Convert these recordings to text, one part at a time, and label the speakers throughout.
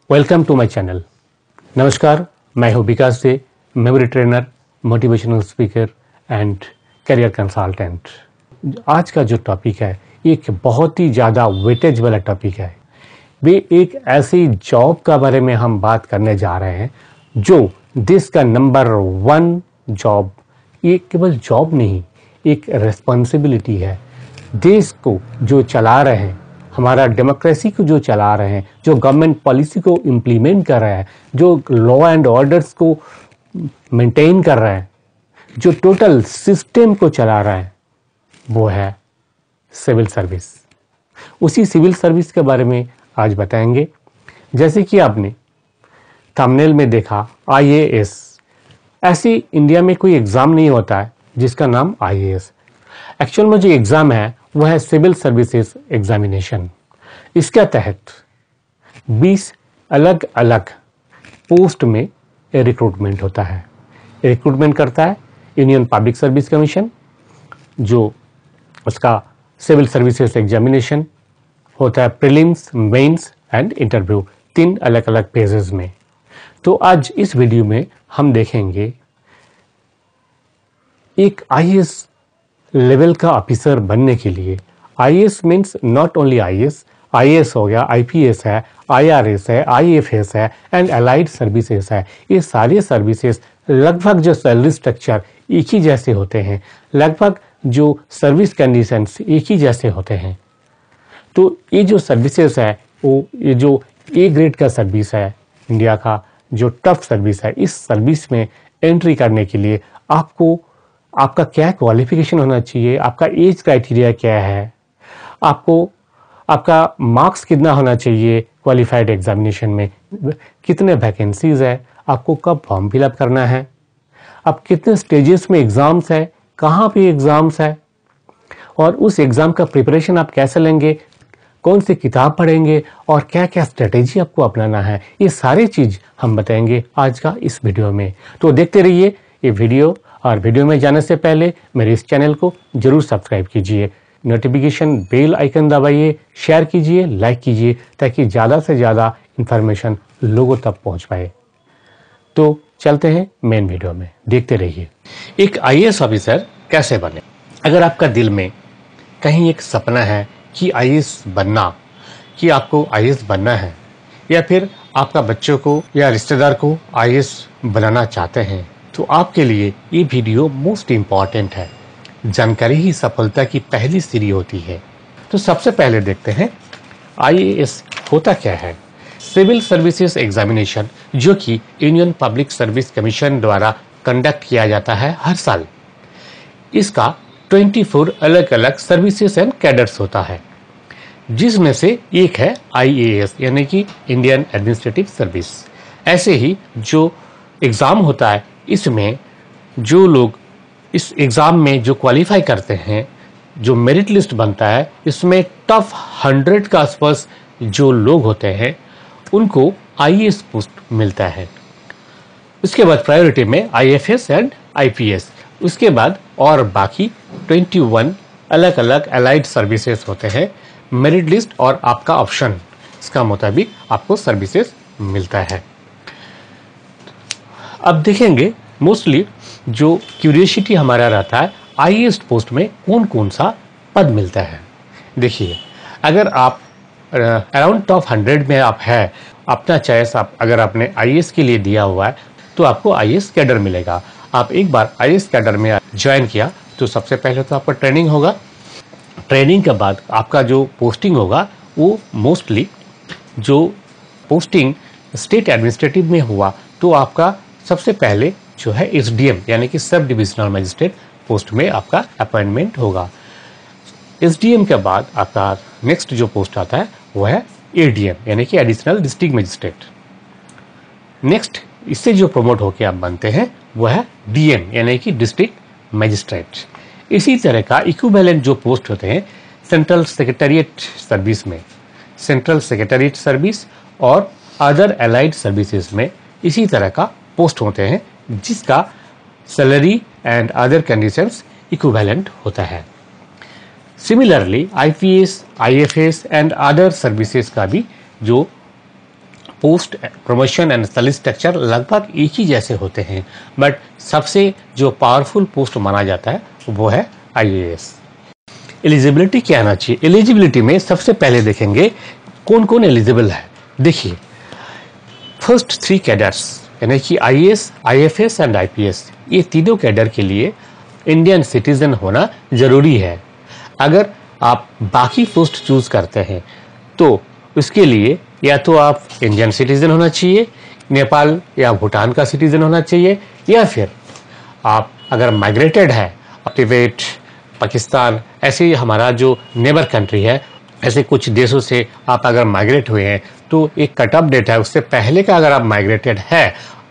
Speaker 1: Welcome to my channel. नमस्कार, मैं हूं विकास से, memory trainer, motivational speaker and career consultant. आज का जो टॉपिक है एक बहुत ही ज़्यादा वेटेज वाला टॉपिक है। वे एक ऐसी जॉब का बारे में हम बात करने जा रहे हैं जो देश का नंबर 1 जॉब, ये केवल जॉब नहीं, एक रिस्पॉन्सिबिलिटी है। देश को जो चला रहे हैं, हमारा डेमोक्रेसी को जो चला रहे हैं, जो गवर्नमेंट पॉलिसी को इम्प्लीमेंट कर रहे हैं, जो लॉ एंड ऑर्डर्स को मेंटेन कर रहे हैं, जो टोटल सिस्टम को चला रहे हैं, वो है सिविल सर्विस। उसी सिविल सर्विस के बारे में आज बताएंगे। जैसे कि आपने थंबनेल में देखा IAS, ऐसी इंडिया में कोई एग्जाम नहीं होता है जिसका नाम IAS। एक्चुअल में जो एग्जाम है वह है सिविल सर्विसेज एग्जामिनेशन। इसके तहत 20 अलग अलग पोस्ट में रिक्रूटमेंट होता है। रिक्रूटमेंट करता है यूनियन पब्लिक सर्विस कमीशन, जो उसका सिविल सर्विसेज एग्जामिनेशन होता है प्रीलिम्स, मेंस एंड इंटरव्यू, 3 अलग अलग फेजेस में। तो आज इस वीडियो में हम देखेंगे एक IAS लेवल का ऑफिसर बनने के लिए। IAS means not only IAS हो गया, IPS है, IRS है, IFS है एंड अलाइड सर्विसेज है। ये सारे सर्विसेज लगभग जो सैलरी स्ट्रक्चर एक ही जैसे होते हैं, लगभग जो सर्विस कंडीशंस एक ही जैसे होते हैं। तो ये जो सर्विसेज है वो ये जो A ग्रेड का सर्विस है, इंडिया का जो टफ सर्विस है, इस सर्विस में एंट्री करने के लिए आपका क्या क्वालिफिकेशन होना चाहिए, आपका एज क्राइटेरिया क्या है, आपका मार्क्स कितना होना चाहिए क्वालिफाइड एग्जामिनेशन में, कितने वैकेंसीज है, आपको कब फॉर्म फिलअप करना है, अब कितने स्टेजेस में एग्जाम्स है, कहाँ पे एग्जाम्स है, और उस एग्जाम का प्रिपरेशन आप कैसे लेंगे, कौन सी किताब पढ़ेंगे और क्या क्या स्ट्रेटेजी आपको अपनाना है, ये सारी चीज हम बताएंगे आज का इस वीडियो में। तो देखते रहिए ये वीडियो, और वीडियो में जाने से पहले मेरे इस चैनल को जरूर सब्सक्राइब कीजिए, नोटिफिकेशन बेल आइकन दबाइए, शेयर कीजिए, लाइक कीजिए, ताकि ज़्यादा से ज़्यादा इंफॉर्मेशन लोगों तक पहुंच पाए। तो चलते हैं मेन वीडियो में, देखते रहिए। एक IAS ऑफिसर कैसे बने। अगर आपका दिल में कहीं एक सपना है कि IAS बनना, कि आपको IAS बनना है, या फिर आपका बच्चों को या रिश्तेदार को IAS बनाना चाहते हैं, तो आपके लिए ये वीडियो मोस्ट इम्पॉर्टेंट है। जानकारी ही सफलता की पहली सीढ़ी होती है। तो सबसे पहले देखते हैं IAS होता क्या है। सिविल सर्विसेज एग्जामिनेशन, जो कि यूनियन पब्लिक सर्विस कमीशन द्वारा कंडक्ट किया जाता है हर साल, इसका 24 अलग अलग सर्विसेज एंड कैडर्स होता है, जिसमें से एक है IAS यानी कि इंडियन एडमिनिस्ट्रेटिव सर्विस। ऐसे ही जो एग्ज़ाम होता है, इसमें जो लोग इस एग्ज़ाम में जो क्वालिफाई करते हैं, जो मेरिट लिस्ट बनता है, इसमें टॉप 100 का आसपास जो लोग होते हैं उनको IAS पोस्ट मिलता है। उसके बाद प्रायोरिटी में IFS एंड IPS, उसके बाद और बाकी 21 अलग अलग अलाइड सर्विसेज होते हैं। मेरिट लिस्ट और आपका ऑप्शन, इसका मुताबिक आपको सर्विसेज मिलता है। अब देखेंगे मोस्टली जो क्यूरियोसिटी हमारा रहता है, IAS पोस्ट में कौन कौन सा पद मिलता है। देखिए, अगर आप अराउंड टॉप 100 में आप है, अपना चॉइस आप अगर आपने IAS के लिए दिया हुआ है, तो आपको IAS कैडर मिलेगा। आप एक बार IAS कैडर में ज्वाइन किया तो सबसे पहले तो आपका ट्रेनिंग होगा। ट्रेनिंग के बाद आपका जो पोस्टिंग होगा, वो मोस्टली जो पोस्टिंग स्टेट एडमिनिस्ट्रेटिव में हुआ, तो आपका सबसे पहले जो है SDM यानी कि सब डिविजनल मजिस्ट्रेट पोस्ट में आपका अपॉइंटमेंट होगा। SDM के बाद आपका नेक्स्ट जो पोस्ट आता है वो है ADM यानी कि एडिशनल डिस्ट्रिक्ट मजिस्ट्रेट। नेक्स्ट इससे जो प्रमोट होकर आप बनते हैं वो है DM यानी कि डिस्ट्रिक्ट मजिस्ट्रेट। इसी तरह का इक्विवेलेंट जो पोस्ट होते हैं सेंट्रल सेक्रेटेरिएट सर्विस में, सेंट्रल सेक्रेटेरिएट सर्विस और अदर अलाइड सर्विसेज में इसी तरह का पोस्ट होते हैं, जिसका salary and other conditions equivalent होता है। Similarly IPS, IFS and other services का भी जो post promotion and salary structure लगभग एक ही जैसे होते हैं, बट सबसे जो पावरफुल पोस्ट माना जाता है वो है IAS। एलिजिबिलिटी क्या आना चाहिए? एलिजिबिलिटी में सबसे पहले देखेंगे कौन कौन एलिजिबल है। देखिए, फर्स्ट 3 कैडर्स यानी कि IAS, IFS एंड IPS, ये तीनों कैडर के लिए इंडियन सिटीजन होना जरूरी है। अगर आप बाकी पोस्ट चूज करते हैं तो उसके लिए या तो आप इंडियन सिटीजन होना चाहिए, नेपाल या भूटान का सिटीजन होना चाहिए, या फिर आप अगर माइग्रेटेड है, तिब्बत, पाकिस्तान, ऐसे ही हमारा जो नेबर कंट्री है, ऐसे कुछ देशों से आप अगर माइग्रेट हुए हैं तो एक कट ऑफ डेट है, उससे पहले का अगर आप माइग्रेटेड है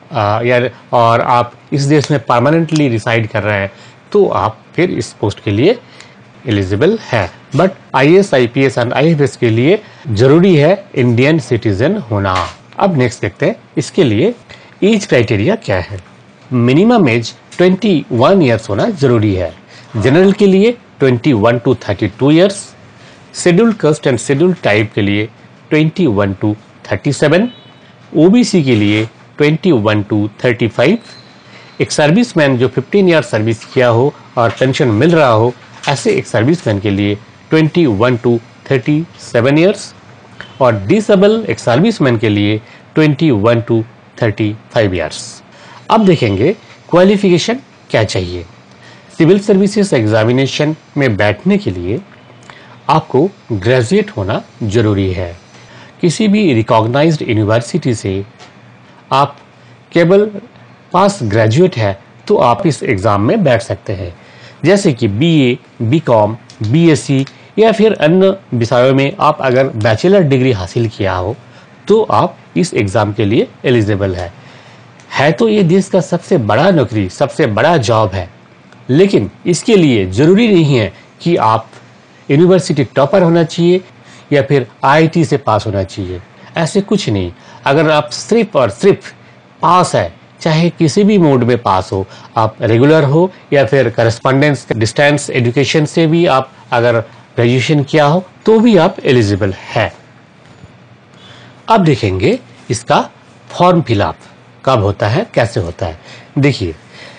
Speaker 1: और आप इस देश में परमानेंटली रिसाइड कर रहे हैं तो आप फिर इस पोस्ट के लिए एलिजिबल है। But IAS, IPS and IFS के लिए जरूरी है इंडियन सिटीजन होना। अब नेक्स्ट देखते हैं इसके लिए एज क्राइटेरिया क्या है। मिनिमम एज 21 ईयर्स होना जरूरी है। जनरल के लिए 21 to 32 years, scheduled caste and scheduled type के लिए 21 to 37, OBC के लिए 21 to 35, एक सर्विसमैन जो 15 ईयर सर्विस किया हो और पेंशन मिल रहा हो, ऐसे एक सर्विसमैन के लिए 21 to 37 ईयर्स, और डिसेबल एक सर्विसमैन के लिए 21 to 35 ईयर्स। अब देखेंगे क्वालिफिकेशन क्या चाहिए। सिविल सर्विसेज एग्जामिनेशन में बैठने के लिए आपको ग्रेजुएट होना जरूरी है। किसी भी रिकॉग्नाइज्ड यूनिवर्सिटी से आप केवल पास ग्रेजुएट है तो आप इस एग्ज़ाम में बैठ सकते हैं, जैसे कि BA, BCom, BSc या फिर अन्य विषयों में आप अगर बैचलर डिग्री हासिल किया हो तो आप इस एग्ज़ाम के लिए एलिजिबल है तो ये देश का सबसे बड़ा नौकरी, सबसे बड़ा जॉब है। लेकिन इसके लिए ज़रूरी नहीं है कि आप यूनिवर्सिटी टॉपर होना चाहिए या फिर IIT से पास होना चाहिए, ऐसे कुछ नहीं। अगर आप सिर्फ और सिर्फ पास है, चाहे किसी भी मोड में पास हो, आप रेगुलर हो या फिर करस्पॉन्डेंस डिस्टेंस एजुकेशन से भी आप अगर ग्रेजुएशन किया हो तो भी आप एलिजिबल है। अब देखेंगे इसका फॉर्म फिलअप कब होता है, कैसे होता है। देखिए,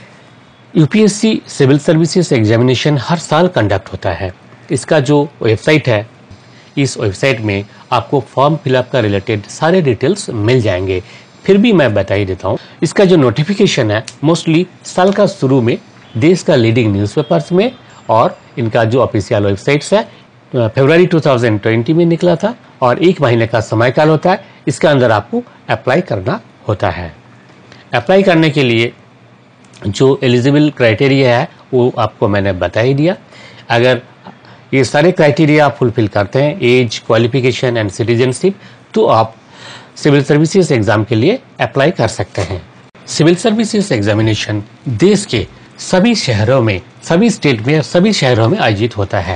Speaker 1: UPSC सिविल सर्विसेज एग्जामिनेशन हर साल कंडक्ट होता है। इसका जो वेबसाइट है, इस वेबसाइट में आपको फॉर्म फिलअप का रिलेटेड सारे डिटेल्स मिल जाएंगे। फिर भी मैं बता ही देता हूँ, इसका जो नोटिफिकेशन है मोस्टली साल का शुरू में देश का लीडिंग न्यूज़पेपर्स में, और इनका जो ऑफिशियल वेबसाइट्स है फरवरी 2020 में निकला था और 1 महीने का समय काल होता है। इसके अंदर आपको अप्लाई करना होता है। अप्लाई करने के लिए जो एलिजिबल क्राइटेरिया है वो आपको मैंने बता ही दिया। अगर ये सारे क्राइटेरिया आप फुलफिल करते हैं, एज, क्वालिफिकेशन एंड सिटीजनशिप, तो आप सिविल सर्विसेज एग्जाम के लिए अप्लाई कर सकते हैं। सिविल सर्विसेज एग्जामिनेशन देश के सभी शहरों में, सभी स्टेट में, सभी शहरों में आयोजित होता है।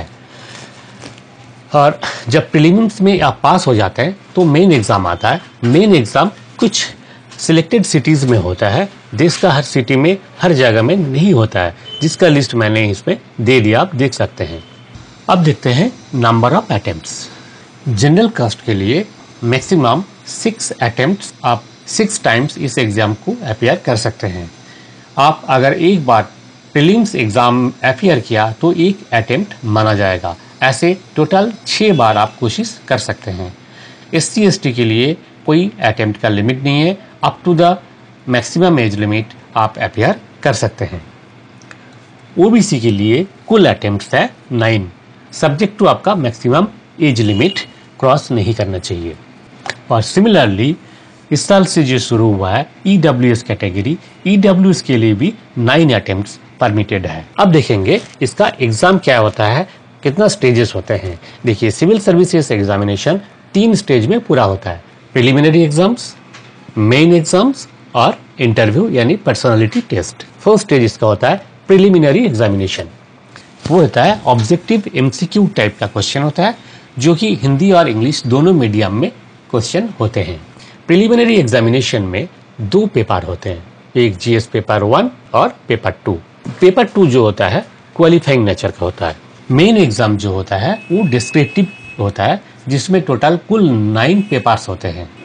Speaker 1: और जब प्रीलिम्स में आप पास हो जाते हैं तो मेन एग्जाम आता है। मेन एग्जाम कुछ सिलेक्टेड सिटीज में होता है, देश का हर सिटी में, हर जगह में नहीं होता है, जिसका लिस्ट मैंने इसमें दे दिया, आप देख सकते हैं। अब देखते हैं number of attempts. General caste के लिए मैक्सिमम 6 अटेम्प्ट्स, आप 6 टाइम्स इस एग्जाम को अपीयर कर सकते हैं। आप अगर एक बार प्रीलिम्स एग्जाम अपीयर किया तो 1 अटेम्प्ट माना जाएगा। ऐसे टोटल 6 बार आप कोशिश कर सकते हैं। SC ST के लिए कोई अटेम्प्ट का लिमिट नहीं है, up to the maximum age limit आप अपीयर कर सकते हैं। OBC के लिए कुल अटेम्प्ट्स है 9, सब्जेक्ट टू आपका मैक्सिमम एज लिमिट क्रॉस नहीं करना चाहिए। और सिमिलरली इस साल से जो शुरू हुआ है EWS कैटेगरी, EWS के लिए भी 9 अटेम्प्ट्स परमिटेड है। अब देखेंगे इसका एग्जाम क्या होता है, कितना स्टेजेस होते हैं। देखिए, सिविल सर्विसेज एग्जामिनेशन 3 स्टेज में पूरा होता है। प्रिलिमिनरी एग्जाम्स, मेन एग्जाम्स और इंटरव्यू यानी पर्सनालिटी टेस्ट। फर्स्ट स्टेज इसका होता है प्रिलिमिनरी एग्जामिनेशन। वो होता है ऑब्जेक्टिव MCQ टाइप का क्वेश्चन होता है, जो कि हिंदी और इंग्लिश दोनों मीडियम में क्वेश्चन होते हैं। प्रिलिमिनरी एग्जामिनेशन में 2 पेपर होते हैं, एक GS पेपर 1 और पेपर 2। पेपर 2 जो होता है क्वालिफाइंग नेचर का होता है। मेन एग्जाम जो होता है वो डिस्क्रिप्टिव होता है, जिसमें टोटल कुल 9 पेपर्स होते हैं।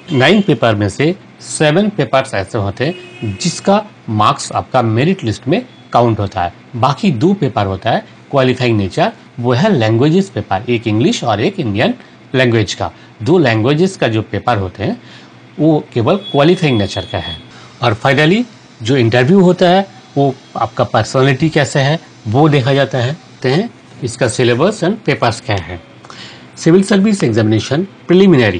Speaker 1: 9 पेपर में से 7 पेपर्स ऐसे होते हैं जिसका मार्क्स आपका मेरिट लिस्ट में काउंट होता है। बाकी 2 पेपर होता है क्वालिफाइंग नेचर, वो है लैंग्वेजेस पेपर, एक इंग्लिश और एक इंडियन लैंग्वेज का। 2 लैंग्वेजेस का जो पेपर होते हैं वो केवल क्वालिफाइंग नेचर का है। और फाइनली जो इंटरव्यू होता है वो आपका पर्सनालिटी कैसे है वो देखा जाता है। इसका सिलेबस एंड पेपर्स क्या है। Civil service examination preliminary.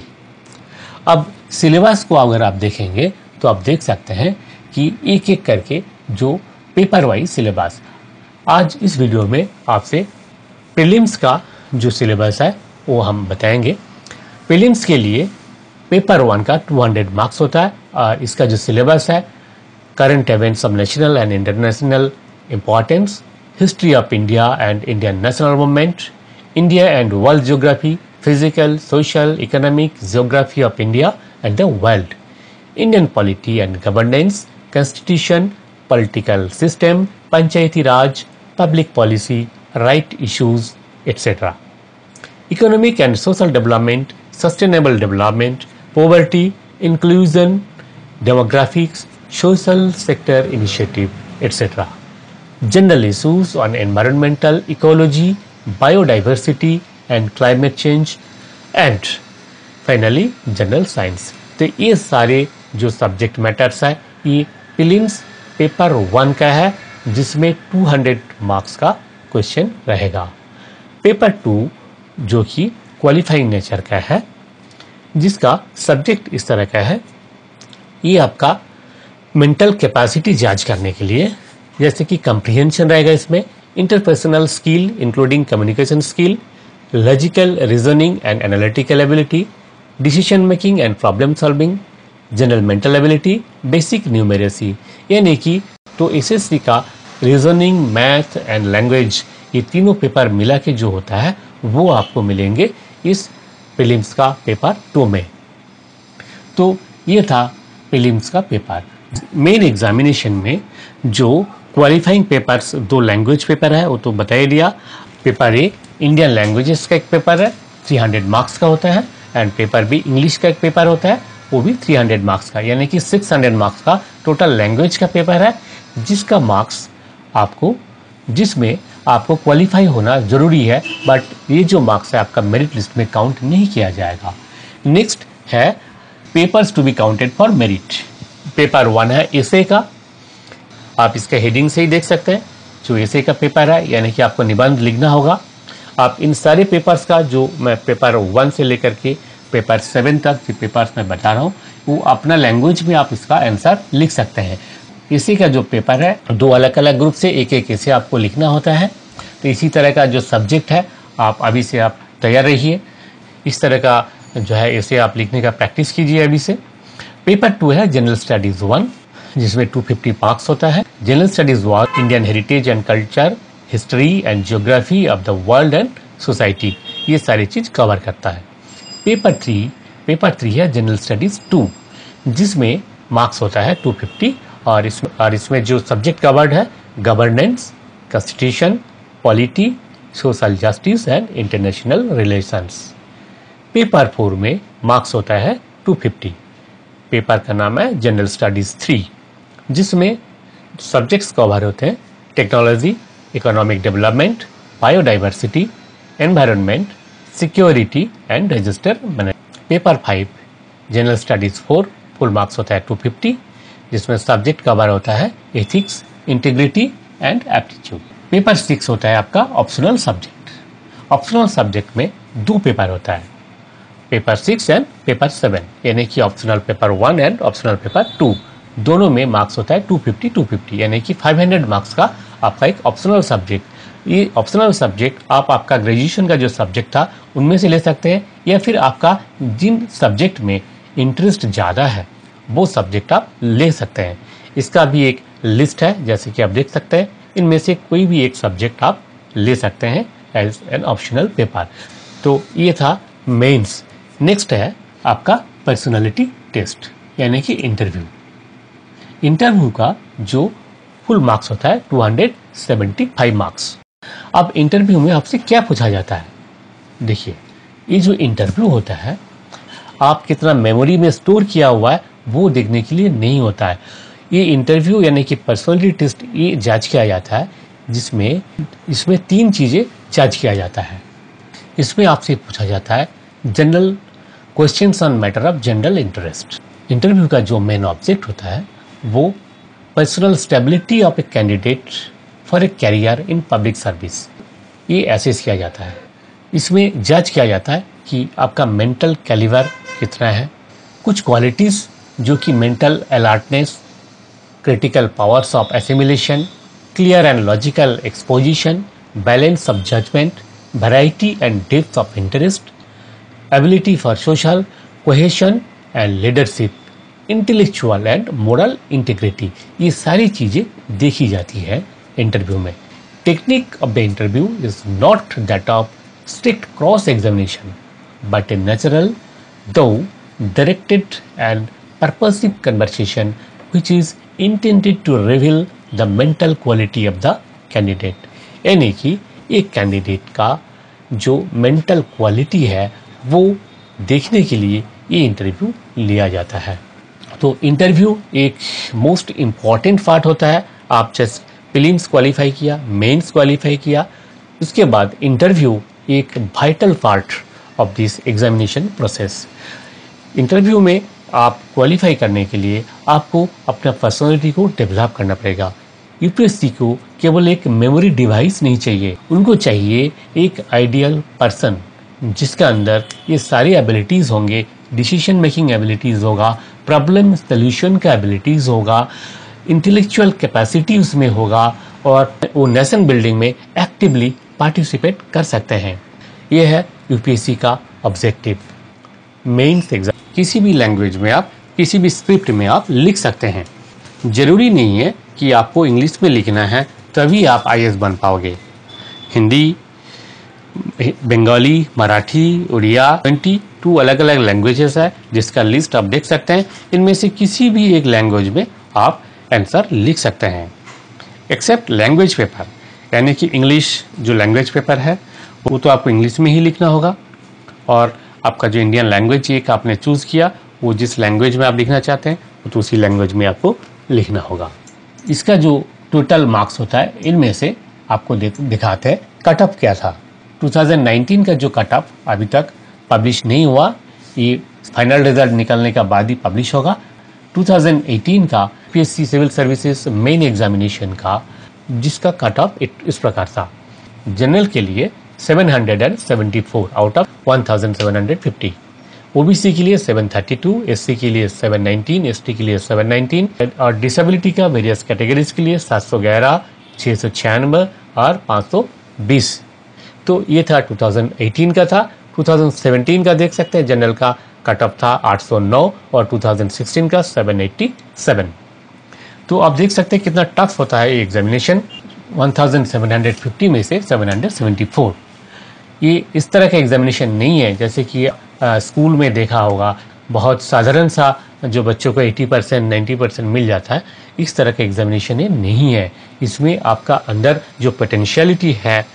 Speaker 1: अब सिलेबस को अगर आप देखेंगे तो आप देख सकते हैं कि एक एक करके जो पेपर वाइज सिलेबस, आज इस वीडियो में आपसे प्रीलिम्स का जो सिलेबस है वो हम बताएंगे। प्रीलिम्स के लिए पेपर 1 का 200 मार्क्स होता है और इसका जो सिलेबस है current events of national and international importance, history of India and Indian national movement, India and world geography, physical, social, economic, geography of India and the world, Indian polity and governance, constitution, political system, panchayati raj, public policy, right issues etcetera, economic and social development, sustainable development, poverty, inclusion, demographics, social sector initiative, etc. General issues on environmental ecology, biodiversity and climate change, and finally general science. तो ये सारे जो subject matters है ये prelims paper 1 का है जिसमें 200 marks का क्वेश्चन रहेगा। पेपर 2 जो कि क्वालिफाइंग नेचर का है जिसका सब्जेक्ट इस तरह का है, ये आपका मेंटल कैपेसिटी जांच करने के लिए, जैसे कि कंप्रीहेंशन रहेगा इसमें, interpersonal skill including communication skill, logical reasoning and analytical ability, decision making and problem solving, general mental ability, basic numeracy. यानी कि तो एसएससी का रीजनिंग, मैथ एंड लैंग्वेज ये तीनों पेपर मिला के जो होता है वो आपको मिलेंगे इस प्रीलिम्स का पेपर 2 में। तो ये था प्रीलिम्स का पेपर। मेन एग्जामिनेशन में जो क्वालिफाइंग पेपर्स 2 लैंग्वेज पेपर है वो तो बता ही दिया। पेपर ए इंडियन लैंग्वेजेस का एक पेपर है 300 मार्क्स का होता है, एंड पेपर बी इंग्लिश का एक पेपर होता है वो भी 300 मार्क्स का, यानी कि 600 मार्क्स का टोटल लैंग्वेज का पेपर है जिसका मार्क्स जिसमें आपको क्वालिफाई होना जरूरी है, बट ये जो मार्क्स है आपका मेरिट लिस्ट में काउंट नहीं किया जाएगा। नेक्स्ट है papers to be counted for merit. Paper 1 है एसे का, आप इसका हेडिंग से ही देख सकते हैं जो एसे का पेपर है, यानी कि आपको निबंध लिखना होगा। आप इन सारे पेपर्स का जो मैं पेपर 1 से लेकर के पेपर 7 तक जो पेपर्स मैं बता रहा हूँ वो अपना लैंग्वेज में आप इसका आंसर लिख सकते हैं। इसी का जो पेपर है 2 अलग अलग ग्रुप से एक एक ऐसे आपको लिखना होता है। तो इसी तरह का जो सब्जेक्ट है आप अभी से आप तैयार रहिए, इस तरह का जो है ऐसे आप लिखने का प्रैक्टिस कीजिए अभी से। पेपर 2 है जनरल स्टडीज 1 जिसमें 250 मार्क्स होता है। General studies 1 Indian heritage and culture, history and geography of the world and society, ये सारी चीज कवर करता है। पेपर 3 है जनरल स्टडीज 2 जिसमें मार्क्स होता है 250 और इसमें जो सब्जेक्ट कवर्ड है governance, constitution, polity, social justice and international relations. Paper 4 में मार्क्स होता है 250। पेपर का नाम है जनरल स्टडीज 3 जिसमें सब्जेक्ट्स कवर होते हैं technology, economic development, biodiversity, environment, security and register management. Paper 5 general studies 4 full marks होता है 250 जिसमें सब्जेक्ट कवर होता है ethics, integrity and aptitude. Paper 6 होता है आपका ऑप्शनल सब्जेक्ट। ऑप्शनल सब्जेक्ट में 2 पेपर होता है, पेपर 6 एंड पेपर 7, यानी कि optional paper 1 and optional paper 2 दोनों में मार्क्स होता है 250 यानी कि 500 मार्क्स का आपका एक ऑप्शनल सब्जेक्ट। ये ऑप्शनल सब्जेक्ट आप आपका ग्रेजुएशन का जो सब्जेक्ट था उनमें से ले सकते हैं, या फिर आपका जिन सब्जेक्ट में इंटरेस्ट ज़्यादा है वो सब्जेक्ट आप ले सकते हैं। इसका भी एक लिस्ट है जैसे कि आप देख सकते हैं, इनमें से कोई भी एक सब्जेक्ट आप ले सकते हैं एज एन ऑप्शनल पेपर। तो ये था मेंस। नेक्स्ट है आपका पर्सनालिटी टेस्ट यानी कि इंटरव्यू। इंटरव्यू का जो फुल मार्क्स होता है 275 मार्क्स। अब इंटरव्यू में आपसे क्या पूछा जाता है, देखिए ये जो इंटरव्यू होता है आप कितना मेमोरी में स्टोर किया हुआ है वो देखने के लिए नहीं होता है। ये इंटरव्यू यानी कि पर्सनालिटी टेस्ट ये जांच किया जाता है, जिसमें इसमें 3 चीज़ें जांच किया जाता है। इसमें आपसे पूछा जाता है general questions on matter of general interest. Interview का जो मेन ऑब्जेक्ट होता है वो personal stability of a candidate for a career in public service, ये एसेस किया जाता है। इसमें जज किया जाता है कि आपका मेंटल कैलिबर कितना है, कुछ क्वालिटीज़ जो कि mental alertness, critical powers of assimilation, clear and logical exposition, balance of judgement, variety and depth of interest, ability for social cohesion and leadership, intellectual and moral integrity, ये सारी चीज़ें देखी जाती है इंटरव्यू में। Technique of the interview is not that of strict cross examination but a natural though directed and purposive conversation which is intended to reveal the mental quality of the candidate। यानी कि एक candidate का जो mental quality है वो देखने के लिए ये इंटरव्यू लिया जाता है। तो इंटरव्यू एक मोस्ट इम्पॉर्टेंट पार्ट होता है। आप जैसे प्रीलिम्स क्वालिफाई किया, मेंस क्वालिफाई किया, उसके बाद इंटरव्यू एक vital part of this examination process. Interview में आप क्वालिफाई करने के लिए आपको अपना पर्सनालिटी को डेवलप करना पड़ेगा। यूपीएससी को केवल एक मेमोरी डिवाइस नहीं चाहिए, उनको चाहिए एक आइडियल पर्सन जिसके अंदर ये सारी एबिलिटीज़ होंगे। डिसीजन मेकिंग एबिलिटीज़ होगा, प्रॉब्लम सॉल्यूशन का एबिलिटीज़ होगा, इंटेलेक्चुअल कैपेसिटी उसमें होगा और वो नेशन बिल्डिंग में एक्टिवली पार्टिसिपेट कर सकते हैं। यह है यूपीएससी का ऑब्जेक्टिव। मेंस एग्जाम किसी भी लैंग्वेज में आप किसी भी स्क्रिप्ट में आप लिख सकते हैं। जरूरी नहीं है कि आपको इंग्लिश में लिखना है तभी आप आईएएस बन पाओगे। हिंदी, बंगाली, मराठी, उड़िया 22 अलग अलग लैंग्वेजेस है जिसका लिस्ट आप देख सकते हैं। इनमें से किसी भी एक लैंग्वेज में आप आंसर लिख सकते हैं एक्सेप्ट लैंग्वेज पेपर, यानी कि इंग्लिश जो लैंग्वेज पेपर है वो तो आपको इंग्लिश में ही लिखना होगा और आपका जो इंडियन लैंग्वेज एक आपने चूज़ किया वो जिस लैंग्वेज में आप लिखना चाहते हैं वो तो उसी लैंग्वेज में आपको लिखना होगा। इसका जो टोटल मार्क्स होता है इनमें से आपको दिखाते हैं कट ऑफ क्या था। 2019 का जो कट ऑफ अभी तक पब्लिश नहीं हुआ, ये फाइनल रिजल्ट निकलने का बाद ही पब्लिश होगा। 2018 का UPSC civil services main examination का जिसका कट ऑफ इस प्रकार था। जनरल के लिए 774 आउट ऑफ 1750, ओबीसी के लिए 732, एससी के लिए 719, एसटी के लिए 719 और डिसेबिलिटी का वेरियस कैटेगरीज के लिए 711, 696 और 520। तो ये था 2018 का था। 2017 का देख सकते हैं, जनरल का कट ऑफ था 809 और 2016 का 787। तो आप देख सकते हैं कितना टफ होता है ये एग्जामिनेशन। 1750 में से 774। ये इस तरह का एग्जामिनेशन नहीं है जैसे कि स्कूल में देखा होगा, बहुत साधारण सा जो बच्चों को 80% 90% मिल जाता है। इस तरह का एग्जामिनेशन ये नहीं है। इसमें आपका अंदर जो पोटेंशियलिटी है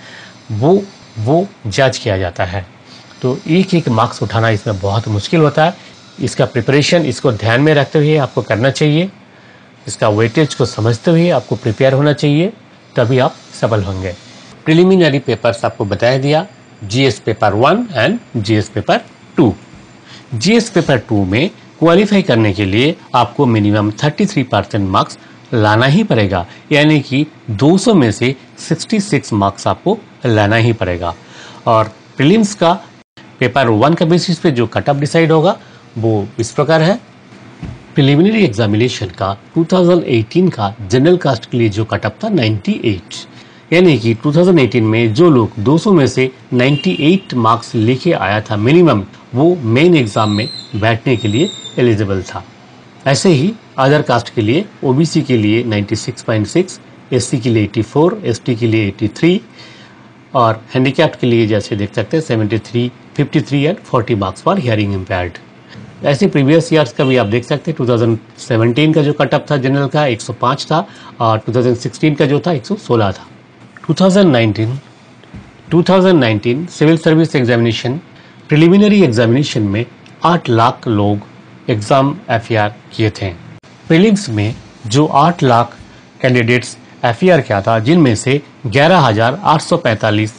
Speaker 1: वो जज किया जाता है। तो एक एक मार्क्स उठाना इसमें बहुत मुश्किल होता है। इसका प्रिपरेशन इसको ध्यान में रखते हुए आपको करना चाहिए। इसका वेटेज को समझते हुए आपको प्रिपेयर होना चाहिए, तभी आप सफल होंगे। प्रिलिमिनरी पेपर्स आपको बताया दिया, GS paper 1 and GS paper 2। GS paper 2 में क्वालिफाई करने के लिए आपको मिनिमम 33% मार्क्स लाना ही पड़ेगा, यानी कि 200 में से 66 मार्क्स आपको लाना ही पड़ेगा। और प्रीलिम्स का पेपर 1 का बेसिस पे जो कट ऑफ डिसाइड होगा वो इस प्रकार है। प्रिलिमिनरी एग्जामिनेशन का 2018 का जनरल कास्ट के लिए जो कट ऑफ था 98, यानी कि 2018 में जो लोग 200 में से 98 मार्क्स लेके आया था मिनिमम, वो मेन एग्जाम में बैठने के लिए एलिजिबल था। ऐसे ही अदर कास्ट के लिए ओबीसी के लिए 96.6, एससी के लिए 84, एसटी के लिए 83 और हैंडीकैप्ड के लिए जैसे देख सकते हैं 73, 53 and 40 marks for hearing impaired. ऐसे प्रीवियस ईयर्स का भी आप देख सकते हैं। 2017 का जो कट ऑफ था जनरल का 105 था और 2016 का जो था 116 था। 2019 civil service examination preliminary examination में 8 लाख लोग एग्ज़ाम FER किए थे। प्रीलिम्स में जो 8 लाख कैंडिडेट्स FER किया था, जिनमें से 11,845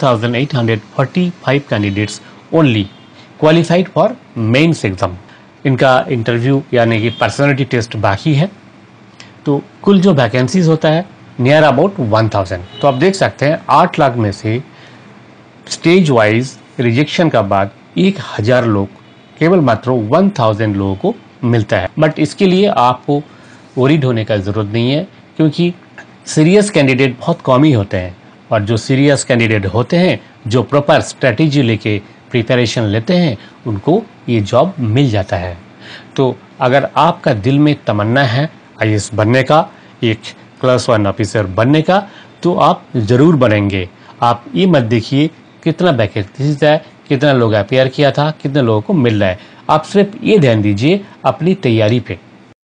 Speaker 1: 11,845 candidates only qualified for mains exam. इनका इंटरव्यू यानी कि पर्सनालिटी टेस्ट बाकी है। तो कुल जो वैकेंसीज होता है नियर अबाउट 1000। तो आप देख सकते हैं 8 लाख में से स्टेज वाइज रिजेक्शन का बाद 1000 लोग, केवल मात्र 1000 लोगों को मिलता है। बट इसके लिए आपको वरीड होने का ज़रूरत नहीं है, क्योंकि सीरियस कैंडिडेट बहुत कम ही होते हैं, और जो सीरियस कैंडिडेट होते हैं, जो प्रॉपर स्ट्रेटेजी लेके प्रिपरेशन लेते हैं, उनको ये जॉब मिल जाता है। तो अगर आपका दिल में तमन्ना है IAS बनने का, एक क्लास 1 ऑफिसर बनने का, तो आप ज़रूर बनेंगे। आप ये मत देखिए कितना वैकेंसीज है, कितना लोग FER किया था, कितने लोगों को मिल रहा है। आप सिर्फ ये ध्यान दीजिए अपनी तैयारी पे।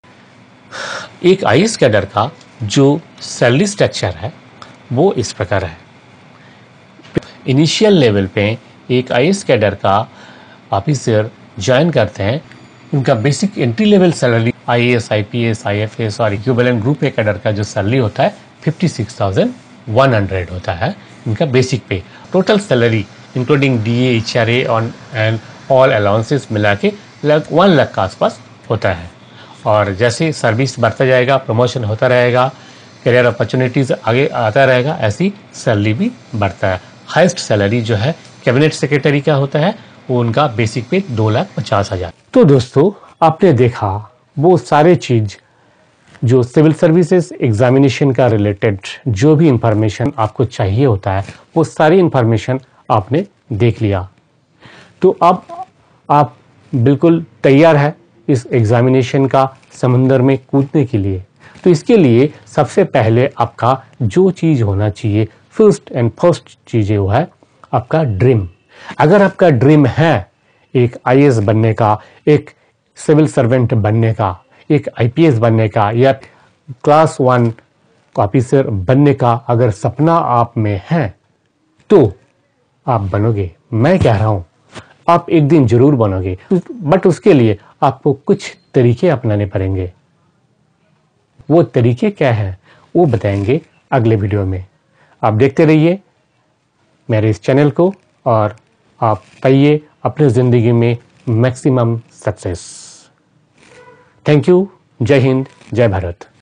Speaker 1: एक IAS कैडर का जो सैलरी स्ट्रक्चर है वो इस प्रकार है। इनिशियल लेवल पे एक IAS कैडर का ऑफिसर ज्वाइन करते हैं, उनका basic entry level salary IAS, IPS, IFS और इक्विवेलेंट ग्रुप ए कैडर का जो सैलरी होता है 56,100 होता है इनका basic pay. Total salary including DA, HRA and all allowances मिला के 1 लाख के आसपास होता है। और जैसे सर्विस बढ़ता जाएगा, प्रमोशन होता रहेगा, करियर अपॉर्चुनिटीज़ आगे आता रहेगा, ऐसी सैलरी भी बढ़ता है। हाईएस्ट सैलरी जो है कैबिनेट सेक्रेटरी का होता है, वो उनका बेसिक पे 2,50,000। तो दोस्तों आपने देखा वो सारे चीज़ जो सिविल सर्विसेज एग्जामिनेशन का रिलेटेड जो भी इंफॉर्मेशन आपको चाहिए होता है, वो सारी इंफॉर्मेशन आपने देख लिया। तो अब आप बिल्कुल तैयार है इस एग्जामिनेशन का समंदर में कूदने के लिए। तो इसके लिए सबसे पहले आपका जो चीज़ होना चाहिए, फर्स्ट चीज़ वो है आपका ड्रीम। अगर आपका ड्रीम है एक IAS बनने का, एक सिविल सर्वेंट बनने का, एक IPS बनने का, या क्लास 1 ऑफिसर बनने का अगर सपना आप में है, तो आप बनोगे। मैं कह रहा हूं आप एक दिन जरूर बनोगे, बट उसके लिए आपको कुछ तरीके अपनाने पड़ेंगे। वो तरीके क्या हैं वो बताएंगे अगले वीडियो में। आप देखते रहिए मेरे इस चैनल को, और आप पाइए अपनी ज़िंदगी में मैक्सिमम सक्सेस। Thank you. जय हिंद, जय भारत।